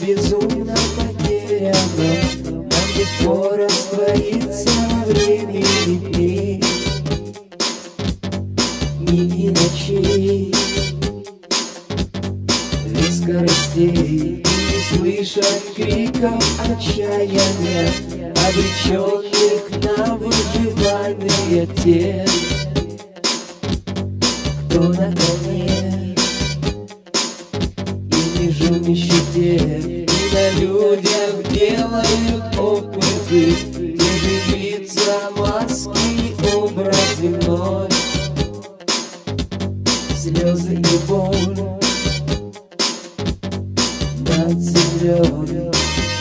безумно потеряно, нам легко раствориться во времени дней, дней и ночей. Без скоростей не слышат криков отчаяния, обреченных на выживание тех, кто на коне и между нищете, и на людях делают опыты, где живится маски и образы вновь, слезы и боль над землей.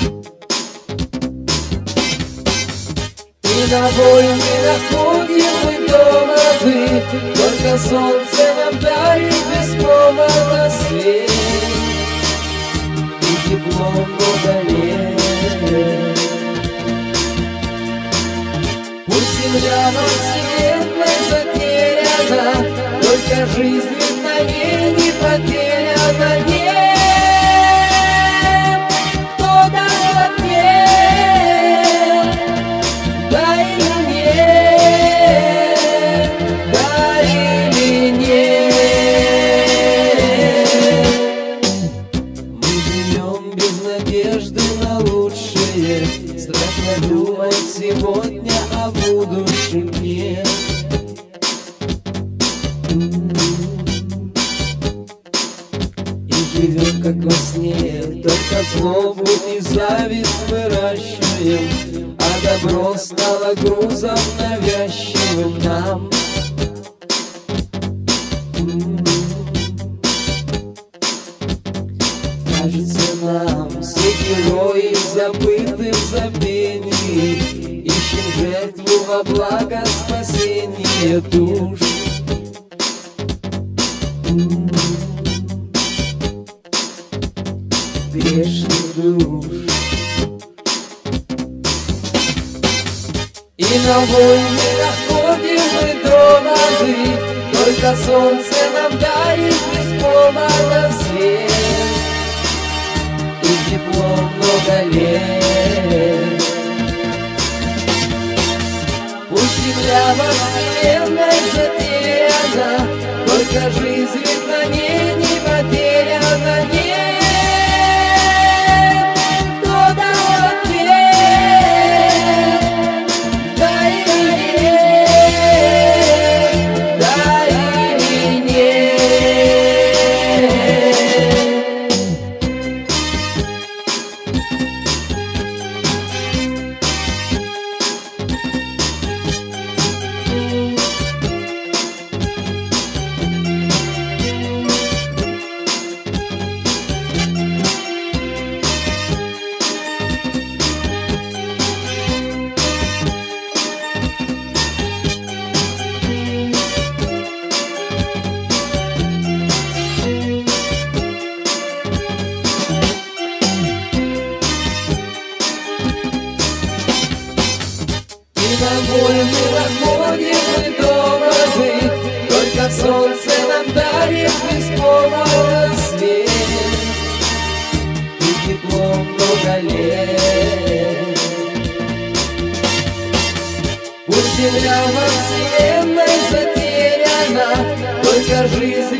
И на бой не находим мы дома вы, только солнце нам дарит бесспорно свет и тепло много лет. Пусть земля во вселенной затеряна, только жизнь на ней не потеряна. Нет, кто даст ответ, да или нет, да или нет. Мы живем без надежды на лучшее, страшно думать сегодня о будущем дне. Живем как во сне, только злобу и зависть выращиваем, а добро стало грузом навязчивым нам. Кажется нам, все герои забыты в забвении, ищем жертву во благо спасения душ. Грешных душ. И на бой не находим мы дома жить, только солнце нам дарит бесспорно свет и тепло много лет. Пусть земля во вселенной затеряна, только жизнь на ней не потеряна. Нет, на бой мы находим мы дома жить, только солнце нам дарит бесспорно свет и тепло много лет. Пусть земля во вселенной затеряна, только жизнь